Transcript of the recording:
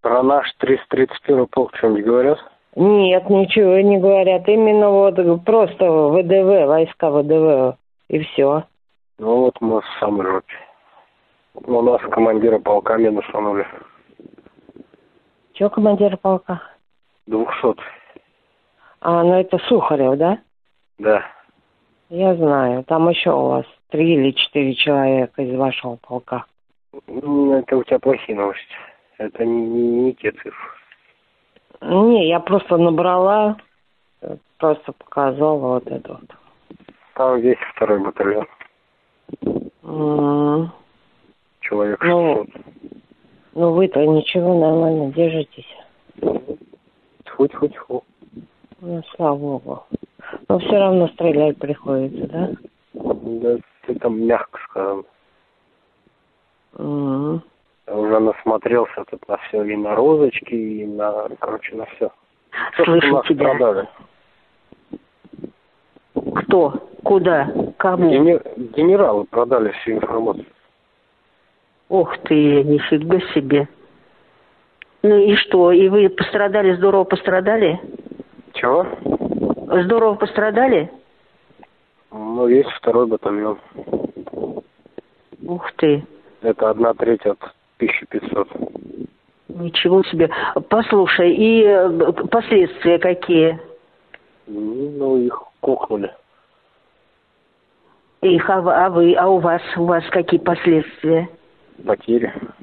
Про наш 331 полк что-нибудь говорят? Нет, ничего не говорят. Именно вот просто ВДВ, войска ВДВ, и все. Ну вот мы в самой жопе. У нас командира полка минусанули. Че командир полка? 200. Ну это Сухарев, да? Да. Я знаю. Там еще у вас 3 или 4 человека из вашего полка. Это у тебя плохие новости. Это не те цифры. Не, я просто набрала, просто показала вот это вот. Там весь 2-й батальон. Человек 600. Ну вы-то ничего, нормально держитесь. Тьфу-тьфу-тьфу. Ну, слава богу. Но все равно стрелять приходится, да? Да, ты там мягко сказал. Я уже насмотрелся тут на все, и на розочки, и на, короче, на все. Слышу тебя. Продали. Кто? Куда? Кому? Генералы продали всю информацию. Ух ты, нифига себе. Ну и что? И вы пострадали, здорово пострадали? Чего? Здорово пострадали? Ну, есть 2-й батальон. Ух ты. Это 1/3 от 1500. Ничего себе. Послушай, и последствия какие? Ну, их кухнули. А у вас какие последствия? Потери.